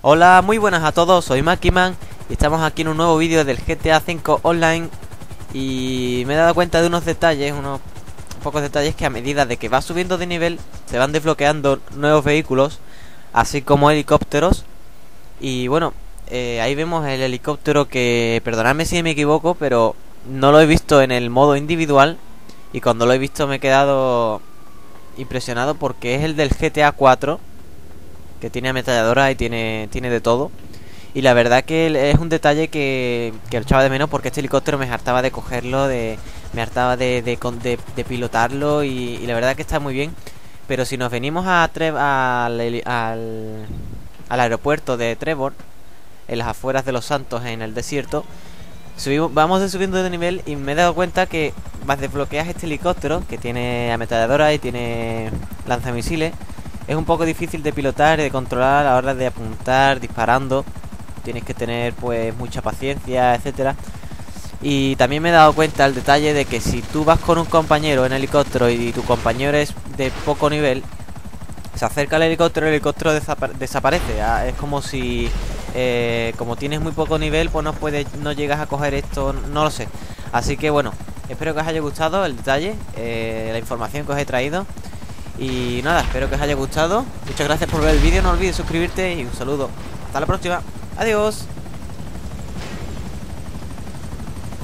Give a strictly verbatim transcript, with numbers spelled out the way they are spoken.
Hola, muy buenas a todos, soy Makiman y estamos aquí en un nuevo vídeo del G T A cinco Online. Y me he dado cuenta de unos detalles, unos pocos detalles, que a medida de que va subiendo de nivel se van desbloqueando nuevos vehículos, así como helicópteros. Y bueno, eh, ahí vemos el helicóptero que, perdonadme si me equivoco, pero no lo he visto en el modo individual. Y cuando lo he visto me he quedado impresionado porque es el del G T A cuatro, que tiene ametralladora y tiene, tiene de todo. Y la verdad que es un detalle que, que lo echaba de menos, porque este helicóptero me hartaba de cogerlo, de, me hartaba de, de, de, de pilotarlo y, y la verdad que está muy bien. Pero si nos venimos a Tre al, al, al aeropuerto de Trevor, en las afueras de Los Santos, en el desierto, subimos, vamos subiendo de nivel y me he dado cuenta que vas desbloqueas este helicóptero que tiene ametralladora y tiene lanzamisiles. Es un poco difícil de pilotar y de controlar a la hora de apuntar, disparando. Tienes que tener pues mucha paciencia, etcétera. Y también me he dado cuenta el detalle de que si tú vas con un compañero en helicóptero y tu compañero es de poco nivel, se acerca al helicóptero y el helicóptero desapa desaparece. Es como si, eh, como tienes muy poco nivel, pues no puedes, no llegas a coger esto, no lo sé. Así que bueno, espero que os haya gustado el detalle, eh, la información que os he traído. Y nada, espero que os haya gustado. Muchas gracias por ver el vídeo, no olvides suscribirte y un saludo. Hasta la próxima. Adiós.